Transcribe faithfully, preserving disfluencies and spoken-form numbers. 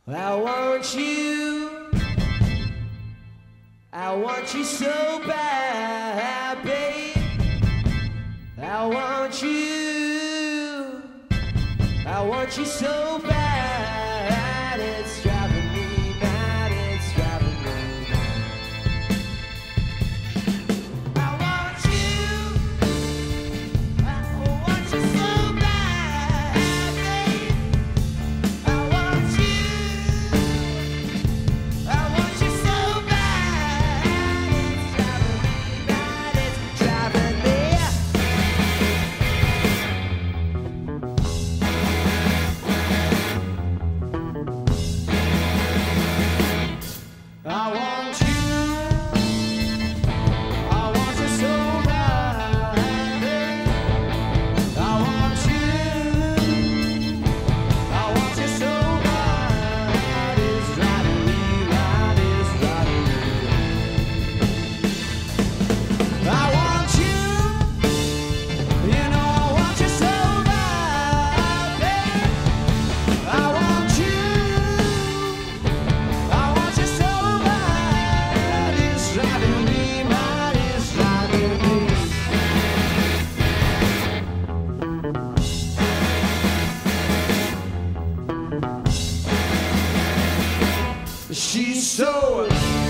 I want you, I want you so bad, babe. I want you, I want you so bad. It's driving me mad, it's driving me mad. I want you, I want you so bad, babe. I want you, I want you so bad. It's driving me mad, it's driving me. I want you, I want you so bad, babe. I want you, I want you so bad. It's driving me mad, it's driving me mad. I want you, you know I want you so bad, babe. I want you, I want you so bad. It's driving me mad, it's driving me. She's so